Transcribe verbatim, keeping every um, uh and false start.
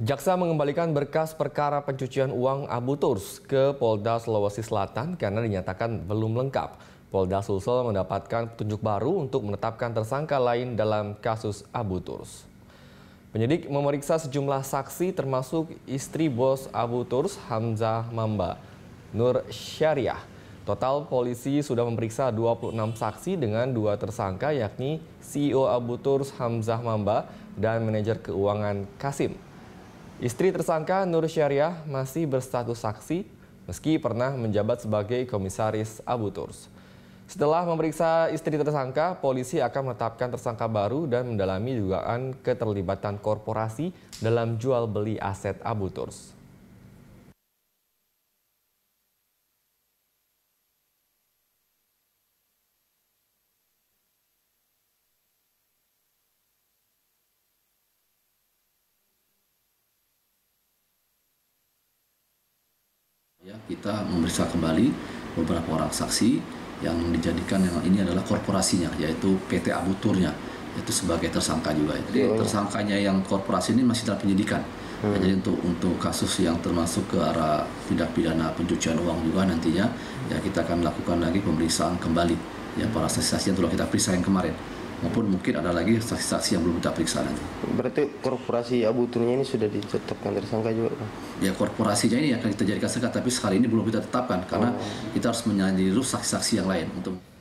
Jaksa mengembalikan berkas perkara pencucian uang Abu Turs ke Polda Sulawesi Selatan karena dinyatakan belum lengkap. Polda Sulsel mendapatkan petunjuk baru untuk menetapkan tersangka lain dalam kasus Abu Turs. Penyidik memeriksa sejumlah saksi termasuk istri bos Abu Turs, Hamzah Mamba, Nur Syariah. Total polisi sudah memeriksa dua puluh enam saksi dengan dua tersangka yakni C E O Abu Turs Hamzah Mamba dan manajer keuangan Kasim. Istri tersangka Nur Syariah masih berstatus saksi meski pernah menjabat sebagai komisaris Abu Turs. Setelah memeriksa istri tersangka, polisi akan menetapkan tersangka baru dan mendalami dugaan keterlibatan korporasi dalam jual beli aset Abu Turs. Ya, kita memeriksa kembali beberapa orang saksi yang dijadikan yang ini adalah korporasinya, yaitu P T Abu Turs-nya, itu sebagai tersangka juga. Jadi tersangkanya yang korporasi ini masih dalam penyidikan. Hmm. Ya, jadi untuk untuk kasus yang termasuk ke arah tindak pidana pencucian uang juga nantinya ya kita akan melakukan lagi pemeriksaan kembali ya para saksi-saksi yang telah kita periksa yang kemarin. Maupun mungkin ada lagi saksi-saksi yang belum kita periksa nanti. Berarti korporasi Abu Turs-nya ini sudah ditetapkan tersangka juga, Pak? Ya, korporasinya ini akan kita jadikan tersangka, tapi sekali ini belum kita tetapkan karena oh. kita harus menyelidiki saksi-saksi yang lain untuk